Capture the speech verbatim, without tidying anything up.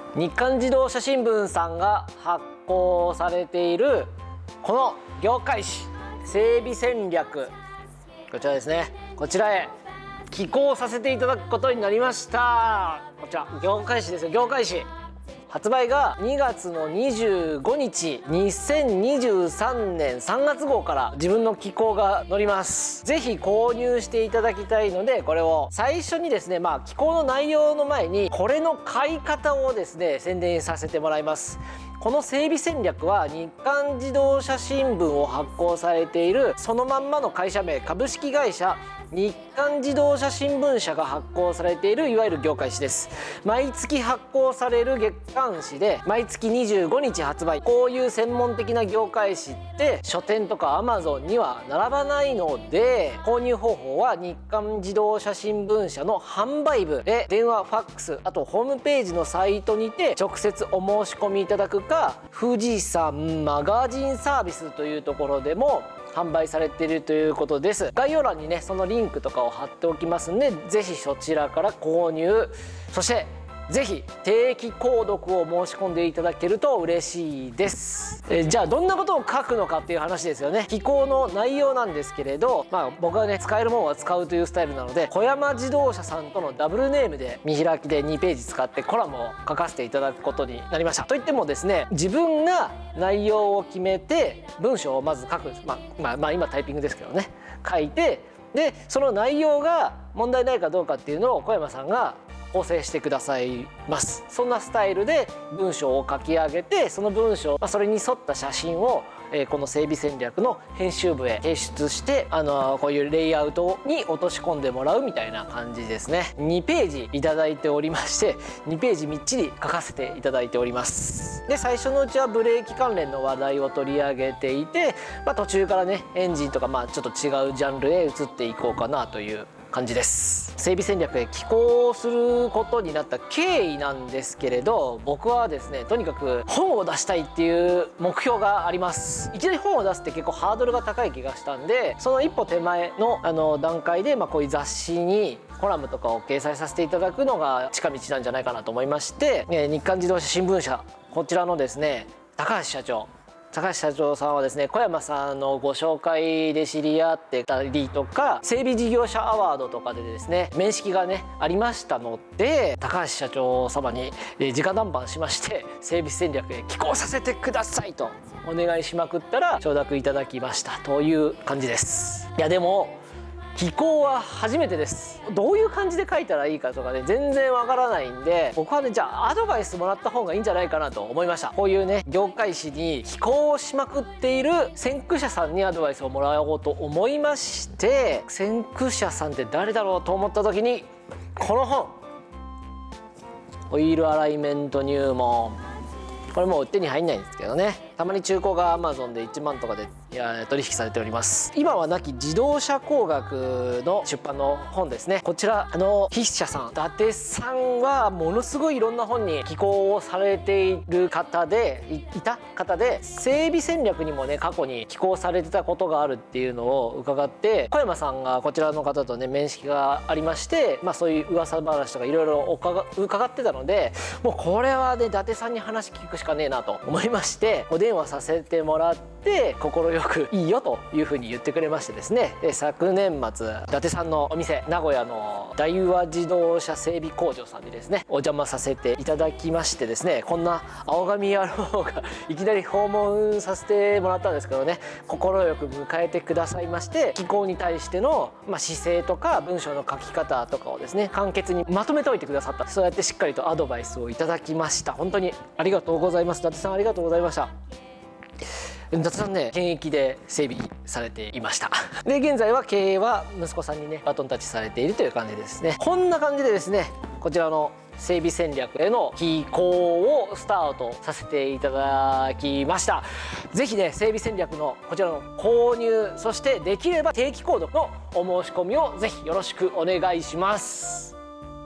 日刊自動車新聞さんが発行されているこの業界誌整備戦略、こちらですね、こちらへ寄稿させていただくことになりました。こちら業界誌ですよ。業界誌発売がにがつのにじゅうごにちにせんにじゅうさんねんさんがつごうから自分の寄稿が載ります。ぜひ購入していただきたいので、これを最初にですね、まあ寄稿の内容の前にこれの買い方をですね宣伝させてもらいます。この整備戦略は日刊自動車新聞を発行されているそのまんまの会社名、株式会社日刊自動車新聞社が発行されているいわゆる業界誌です。毎月発行される月刊誌で毎月にじゅうごにち発売。こういう専門的な業界誌って書店とかアマゾンには並ばないので、購入方法は日刊自動車新聞社の販売部で電話、ファックス、あとホームページのサイトにて直接お申し込みいただくか、富士山マガジンサービスというところでも販売されているということです。概要欄にねそのリンクとかを貼っておきますんで、ぜひそちらから購入、そしてぜひ定期購読を申し込んでいただけると嬉しいです。えじゃあどんなことを書くのかっていう話ですよね。寄稿の内容なんですけれど、まあ僕はね使えるものは使うというスタイルなので、小山自動車さんとのダブルネームで見開きでにページ使ってコラムを書かせていただくことになりました。といってもですね、自分が内容を決めて文章をまず書く、まあ、まあまあ今タイピングですけどね、書いて、でその内容が問題ないかどうかっていうのを小山さんが構成してくださいます。そんなスタイルで文章を書き上げて、その文章、まあ、それに沿った写真を、えー、この整備戦略の編集部へ提出して、あのー、こういうレイアウトに落とし込んでもらうみたいな感じですね。にページいただいておりまして、にページみっちり書かせていただいております。で最初のうちはブレーキ関連の話題を取り上げていて、まあ、途中からねエンジンとか、まあちょっと違うジャンルへ移っていこうかなという感じです。整備戦略へ寄稿することになった経緯なんですけれど、僕はですねとにかく本を出したいっていう目標があります。いきなり本を出すって結構ハードルが高い気がしたんで、その一歩手前のあの段階で、まあ、こういう雑誌にコラムとかを掲載させていただくのが近道なんじゃないかなと思いまして、日刊自動車新聞社、こちらのですね高橋社長高橋社長さんはですね小山さんのご紹介で知り合ってたりとか、整備事業者アワードとかでですね面識がねありましたので、高橋社長様に直談判しまして、整備戦略へ寄稿させてくださいとお願いしまくったら承諾いただきましたという感じです。いやでも寄稿は初めてです。どういう感じで書いたらいいかとかね全然わからないんで、僕はねじゃあアドバイスもらった方がいいんじゃないかなと思いました。こういうね業界誌に寄稿をしまくっている先駆者さんにアドバイスをもらおうと思いまして、先駆者さんって誰だろうと思った時にこの本、オイルアライメント入門、これもう手に入んないんですけどね、たまに中古が アマゾン でいちまんとかでいや取引されております。今はなき自動車工学の出版の本ですね。こちらあの筆者さん伊達さんはものすごいいろんな本に寄稿をされている方で い, いた方で、整備戦略にもね過去に寄稿されてたことがあるっていうのを伺って、小山さんがこちらの方とね面識がありまして、まあ、そういう噂話とかいろいろ伺ってたので、もうこれはね伊達さんに話聞くしかねえなと思いまして、お電話させてもらって快くいいよというふうに言ってくれましてですね、で昨年末伊達さんのお店名古屋の大和自動車整備工場さんにですねお邪魔させていただきましてですね、こんな青髪野郎がいきなり訪問させてもらったんですけどね、快く迎えてくださいまして、寄稿に対しての、まあ、姿勢とか文章の書き方とかをですね簡潔にまとめておいてくださった。そうやってしっかりとアドバイスをいただきました。本当にありがとうございます。伊達さんありがとうございました。伊達さんね現役で整備されていました。で現在は経営は息子さんにねバトンタッチされているという感じですね。こんな感じでですねこちらの整備戦略への寄稿をスタートさせていただきました。ぜひね整備戦略のこちらの購入、そしてできれば定期購読のお申し込みをぜひよろしくお願いします。